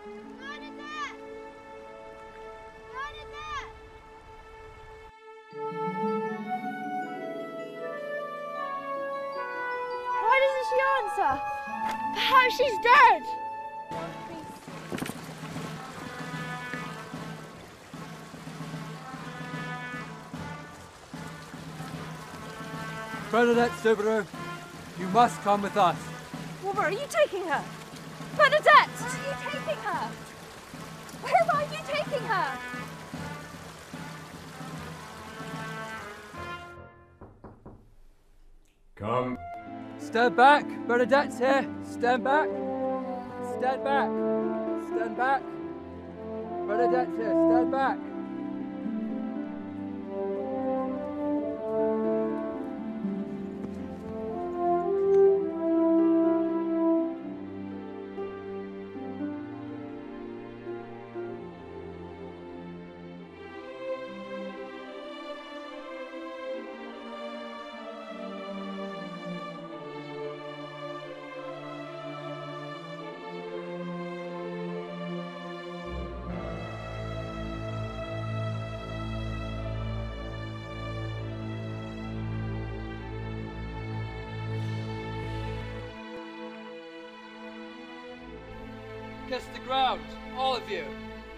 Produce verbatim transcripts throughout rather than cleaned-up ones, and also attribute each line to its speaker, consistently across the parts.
Speaker 1: Why doesn't she answer? Perhaps she's dead.
Speaker 2: Bernadette Subaru, you must come with us.
Speaker 1: Well, where are you taking her? Bernadette! Where are you taking her? Where are you taking her?
Speaker 3: Come.
Speaker 2: Stand back, Bernadette's here. Stand back. Stand back. Stand back. Bernadette's here. Stand back. Kiss the ground, all of you.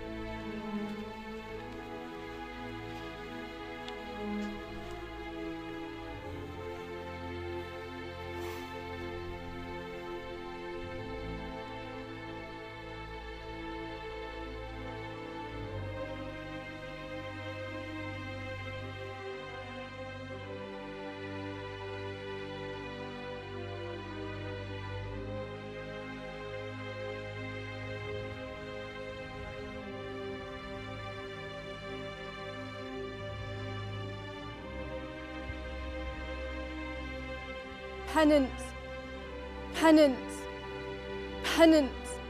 Speaker 1: Penance, penance, penance.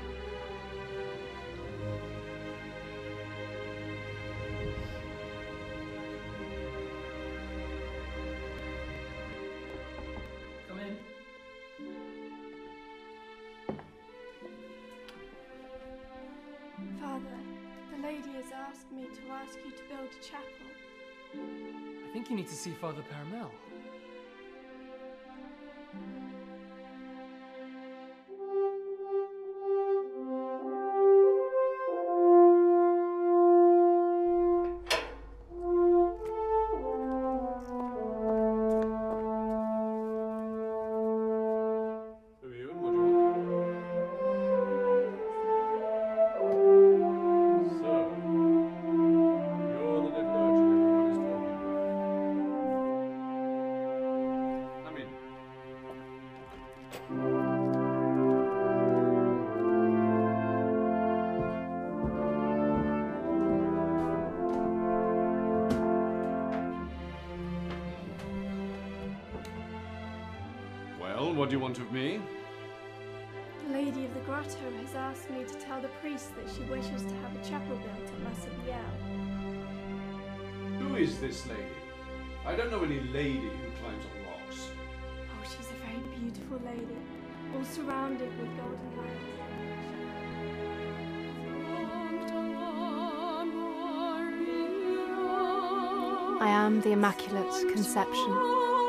Speaker 2: Come in.
Speaker 1: Father, the lady has asked me to ask you to build a chapel.
Speaker 2: I think you need to see Father Paramel.
Speaker 3: What do you want of me?
Speaker 1: The lady of the grotto has asked me to tell the priest that she wishes to have a chapel built at Message.
Speaker 3: Who is this lady? I don't know any lady who climbs on rocks.
Speaker 1: Oh, she's a very beautiful lady, all surrounded with golden lights.
Speaker 4: I am the Immaculate Conception.